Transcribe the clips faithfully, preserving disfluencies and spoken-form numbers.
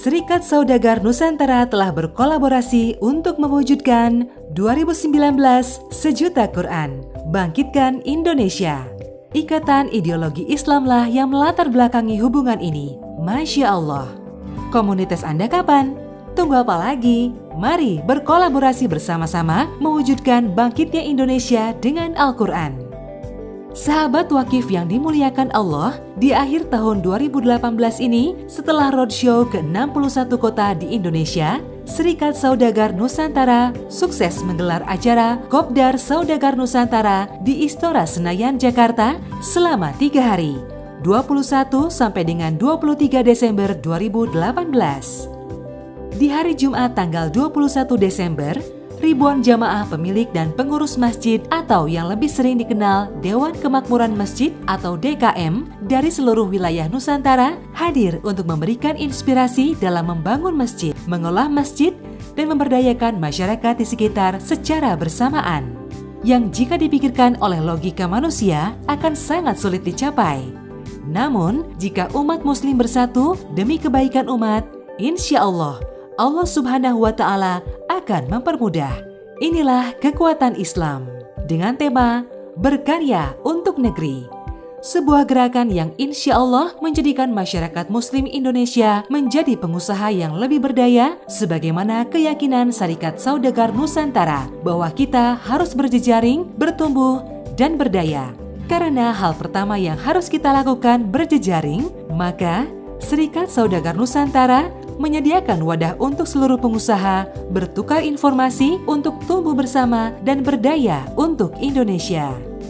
Serikat Saudagar Nusantara telah berkolaborasi untuk mewujudkan dua ribu sembilan belas Sejuta Quran, Bangkitkan Indonesia. Ikatan ideologi Islamlah yang melatar belakangi hubungan ini. Masya Allah. Komunitas Anda kapan? Tunggu apa lagi? Mari berkolaborasi bersama-sama mewujudkan bangkitnya Indonesia dengan Al-Quran. Sahabat Wakif yang dimuliakan Allah, di akhir tahun dua ribu delapan belas ini, setelah roadshow ke enam puluh satu kota di Indonesia, Serikat Saudagar Nusantara sukses menggelar acara Kopdar Saudagar Nusantara di Istora Senayan, Jakarta selama tiga hari, dua puluh satu sampai dengan dua puluh tiga Desember dua ribu delapan belas. Di hari Jumat tanggal dua puluh satu Desember, ribuan jamaah pemilik dan pengurus masjid atau yang lebih sering dikenal Dewan Kemakmuran Masjid atau D K M dari seluruh wilayah Nusantara hadir untuk memberikan inspirasi dalam membangun masjid, mengolah masjid, dan memberdayakan masyarakat di sekitar secara bersamaan. Yang jika dipikirkan oleh logika manusia akan sangat sulit dicapai. Namun, jika umat muslim bersatu demi kebaikan umat, insya Allah, Allah Subhanahu wa Ta'ala akan mempermudah. Inilah kekuatan Islam dengan tema Berkarya untuk Negeri. Sebuah gerakan yang insya Allah menjadikan masyarakat Muslim Indonesia menjadi pengusaha yang lebih berdaya, sebagaimana keyakinan Serikat Saudagar Nusantara bahwa kita harus berjejaring, bertumbuh, dan berdaya. Karena hal pertama yang harus kita lakukan berjejaring, maka Serikat Saudagar Nusantara menyediakan wadah untuk seluruh pengusaha bertukar informasi untuk tumbuh bersama dan berdaya untuk Indonesia.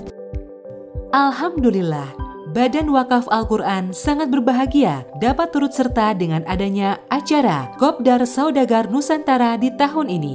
Alhamdulillah, Badan Wakaf Al-Quran sangat berbahagia dapat turut serta dengan adanya acara Kopdar Saudagar Nusantara di tahun ini.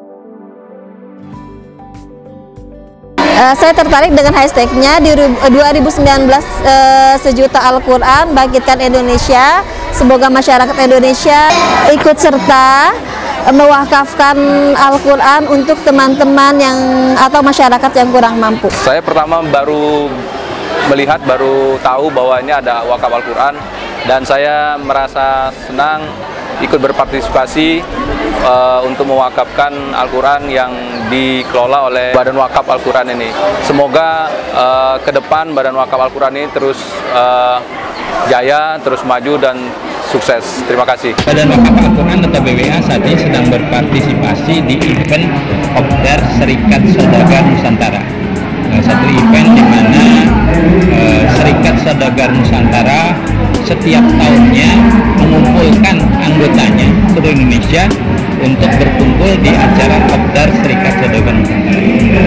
Uh, saya tertarik dengan hashtagnya di dua ribu sembilan belas uh, Sejuta Al-Quran, Bangkitkan Indonesia. Semoga masyarakat Indonesia ikut serta uh, mewakafkan Al-Quran untuk teman-teman yang atau masyarakat yang kurang mampu. Saya pertama baru melihat, baru tahu bahwa ini ada wakaf Al-Quran, dan saya merasa senang ikut berpartisipasi uh, untuk mewakafkan Al-Quran yang dikelola oleh Badan Wakaf Al-Quran ini. Semoga uh, ke depan Badan Wakaf Al-Quran ini terus uh, jaya, terus maju dan sukses. Terima kasih. Badan Wakaf Al-Quran atau B W A saat ini sedang berpartisipasi di event Kopdar Serikat Saudagar Nusantara. Nah, satu event di mana uh, Serikat Saudagar Nusantara setiap tahunnya mengumpulkan anggotanya seluruh Indonesia untuk berkumpul di acara Kopdar Serikat Saudagar Nusantara.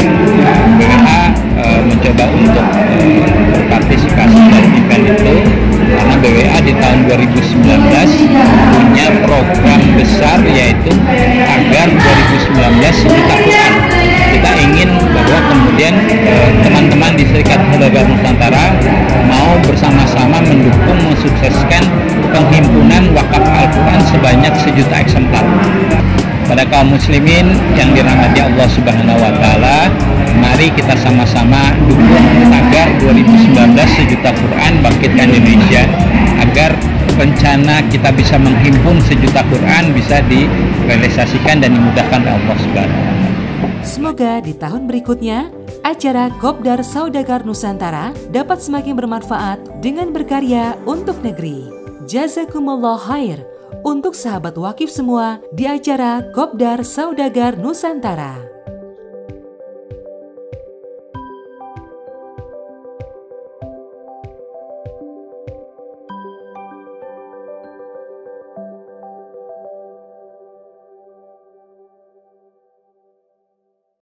B W A uh, mencoba untuk uh, berpartisipasi dalam event itu karena B W A di tahun dua ribu sembilan belas punya program besar, yaitu agar dua ribu sembilan belas Sejuta Quran. Kita ingin bahwa kemudian teman-teman di Serikat Saudagar Nusantara mau bersama-sama mendukung mensukseskan penghimpunan wakaf Al-Quran sebanyak sejuta eksemplar. Pada kaum muslimin yang dirahmati Allah Subhanahu wa Ta'ala, mari kita sama-sama dukung agar dua ribu sembilan belas Sejuta Quran Bangkitkan Indonesia, agar rencana kita bisa menghimpun sejuta Quran bisa direalisasikan dan dimudahkan oleh Allah Subhanahu wa Ta'ala. Semoga di tahun berikutnya, acara Kopdar Saudagar Nusantara dapat semakin bermanfaat dengan berkarya untuk negeri. Jazakumullah khair untuk sahabat wakif semua di acara Kopdar Saudagar Nusantara.